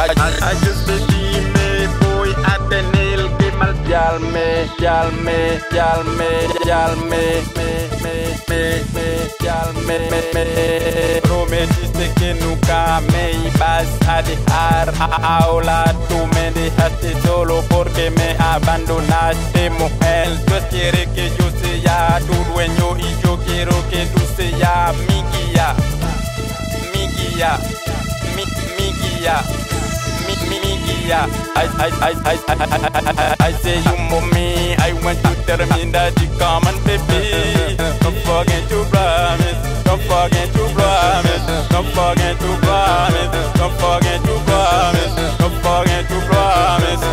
I just be me boy at the nail give mal jalme prometiste que nunca me ibas a dejar ahora tú me dejaste solo porque me abandonaste mujer tú quieres que yo sea tu dueño y yo quiero que tú seas mi guía mi guía mi guía I say you mommy, I want to tell me that you come and baby. Don't forget to promise, don't forget to promise, don't forget to promise, don't forget to promise, don't forget to promise.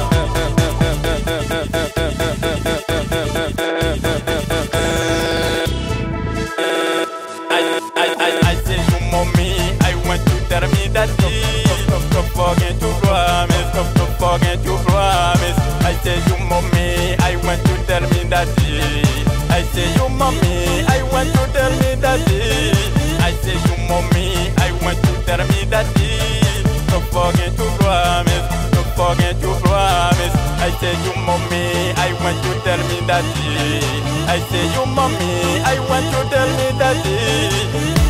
I say you mommy, I want to tell me that don't forget to promise, don't forget to promise. I say you mommy, I want to tell me that I say you mommy, I want to tell me that I say you mommy, I want to tell me that don't forget to promise, don't forget to promise. I say you mommy, I want to tell me that I say you mommy, I want to tell me that